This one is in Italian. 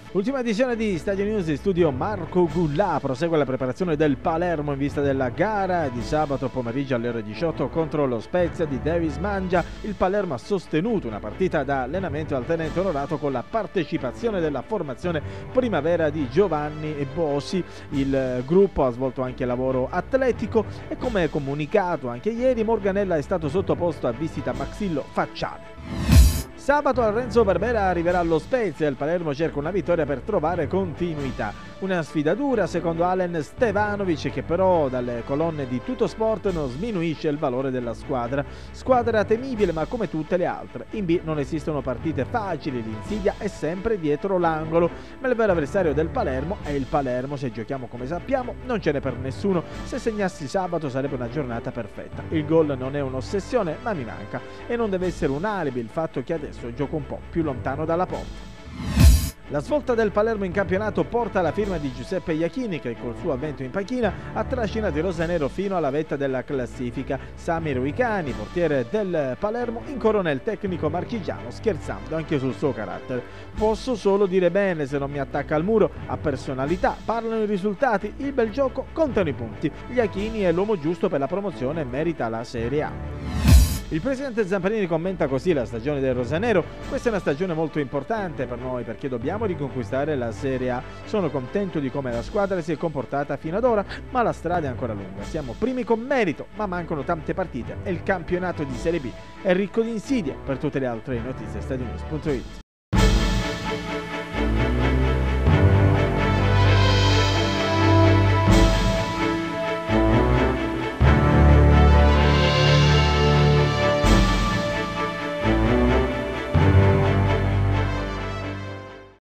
Ultima edizione di Stadio News in studio Marco Gullà. Prosegue la preparazione del Palermo in vista della gara di sabato pomeriggio alle ore 18 contro lo Spezia di Davis Mangia. Il Palermo ha sostenuto una partita da allenamento al tenente onorato con la partecipazione della formazione primavera di Giovanni Bossi. Il gruppo ha svolto anche lavoro atletico e, come comunicato anche ieri, Morganella è stato sottoposto a visita maxillo-facciale. Sabato Renzo Barbera arriverà allo Spezia e il Palermo cerca una vittoria per trovare continuità. Una sfida dura secondo Alen Stevanovic, che però dalle colonne di Tuttosport non sminuisce il valore della squadra. Squadra temibile ma come tutte le altre. In B non esistono partite facili, l'insidia è sempre dietro l'angolo, ma il vero avversario del Palermo è il Palermo. Se giochiamo come sappiamo non ce n'è per nessuno. Se segnassi sabato sarebbe una giornata perfetta. Il gol non è un'ossessione ma mi manca, e non deve essere un alibi il fatto che adesso gioco un po' più lontano dalla porta. La svolta del Palermo in campionato porta la firma di Giuseppe Iachini, che col suo avvento in panchina ha trascinato i rosanero fino alla vetta della classifica. Samir Uicani, portiere del Palermo, incorona il tecnico marchigiano scherzando anche sul suo carattere. Posso solo dire bene, se non mi attacca al muro, ha personalità, parlano i risultati, il bel gioco, contano i punti. Iachini è l'uomo giusto per la promozione e merita la Serie A. Il presidente Zamparini commenta così la stagione del rosanero: questa è una stagione molto importante per noi perché dobbiamo riconquistare la Serie A. Sono contento di come la squadra si è comportata fino ad ora, ma la strada è ancora lunga. Siamo primi con merito, ma mancano tante partite e il campionato di Serie B è ricco di insidie. Per tutte le altre notizie stadionews.it.